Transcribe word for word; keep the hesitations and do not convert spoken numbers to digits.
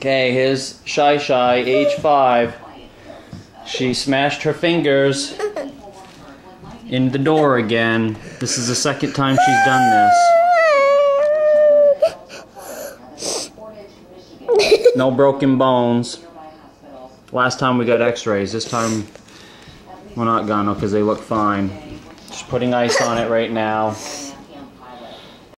Okay, here's Shy Shy, age five. She smashed her fingers in the door again. This is the second time she's done this. No broken bones. Last time we got x-rays. This time we're not gonna because they look fine. Just putting ice on it right now.